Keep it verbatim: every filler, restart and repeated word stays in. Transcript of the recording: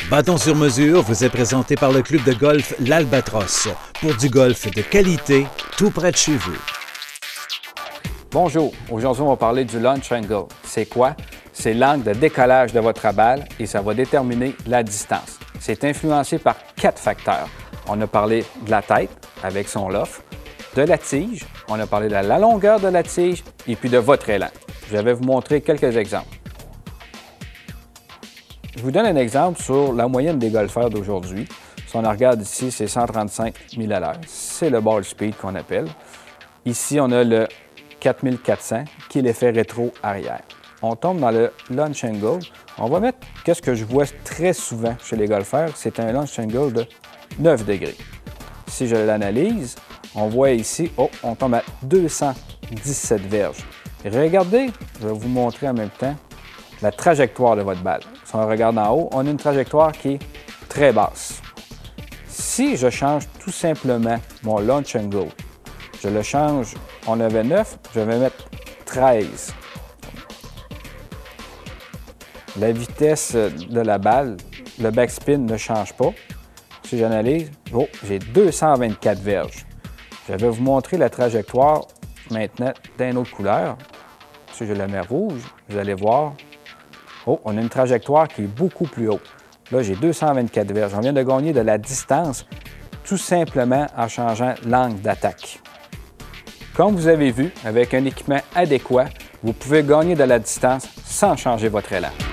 Bâton sur mesure vous est présenté par le club de golf L'Albatros. Pour du golf de qualité, tout près de chez vous. Bonjour, aujourd'hui on va parler du launch angle. C'est quoi? C'est l'angle de décollage de votre balle et ça va déterminer la distance. C'est influencé par quatre facteurs. On a parlé de la tête avec son loft, de la tige, on a parlé de la longueur de la tige et puis de votre élan. Je vais vous montrer quelques exemples. Je vous donne un exemple sur la moyenne des golfeurs d'aujourd'hui. Si on regarde ici, c'est cent trente-cinq milles à l'heure. C'est le ball speed qu'on appelle. Ici, on a le quatre mille quatre cents qui est l'effet rétro arrière. On tombe dans le launch angle. On va mettre, qu'est-ce que je vois très souvent chez les golfeurs, c'est un launch angle de neuf degrés. Si je l'analyse, on voit ici, oh, on tombe à deux cent dix-sept verges. Et regardez, je vais vous montrer en même temps la trajectoire de votre balle. Si on regarde en haut, on a une trajectoire qui est très basse. Si je change tout simplement mon launch angle, je le change, on avait neuf, je vais mettre treize. La vitesse de la balle, le backspin ne change pas. Si j'analyse, oh, j'ai deux cent vingt-quatre verges. Je vais vous montrer la trajectoire maintenant d'une autre couleur. Si je la mets rouge, vous allez voir, oh, on a une trajectoire qui est beaucoup plus haute. Là, j'ai deux cent vingt-quatre verges. On vient de gagner de la distance tout simplement en changeant l'angle d'attaque. Comme vous avez vu, avec un équipement adéquat, vous pouvez gagner de la distance sans changer votre élan.